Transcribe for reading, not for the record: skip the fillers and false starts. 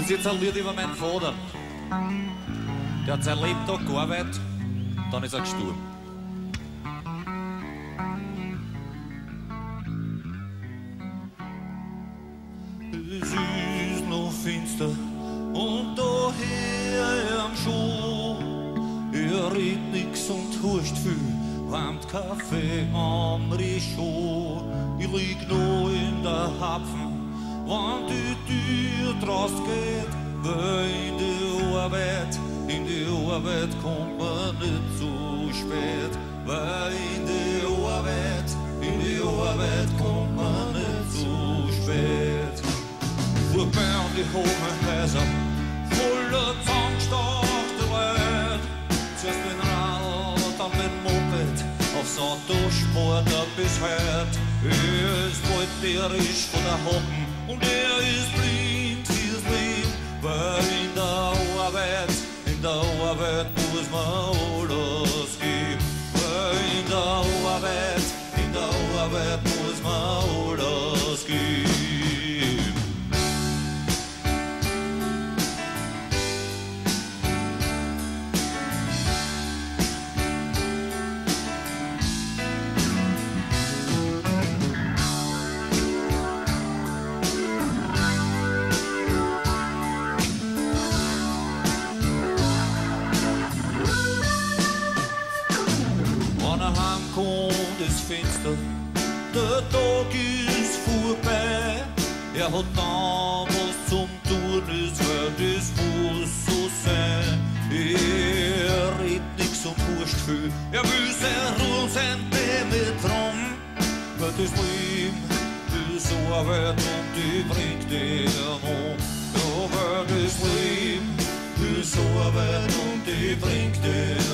muss jetzt ein Lied über meinen Vater. Der hat sein Lebtag gearbeitet, dann ist er gestorben. Es ist noch finster und daher am Schuh. Er redet nix und huscht viel, wärmt Kaffee am Riechon. Ich lieg noch in der Hapfen, wann die Tür draus geht, weil in die Arbeit kommt man nicht so spät, weil in die Arbeit kommt man nicht so spät. Vorbei an die hohen Häuser, voller zusammengestachte Leute, zuerst mit Rad, dann mit Moped, aufs Auto spart er bis heut. Er ist bald bärisch von der Hocken und er ist blind fürs Leben, weil in der Arbeit muss man alles geben, weil in der Arbeit muss man alles geben. Heimkommt ist finster, der Tag ist vorbei. Er hat dann was zum Tun, es wird das muss so sein. Er redet nix und huscht viel, er will sein Ruhe und sein Baby drum. Weil das Leben ist Arbeit und die bringt er um. Ja, weil das Leben ist Arbeit und die bringt er